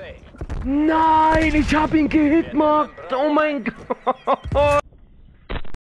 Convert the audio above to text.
Nein, ich hab ihn gehitmarkt. Oh mein Gott.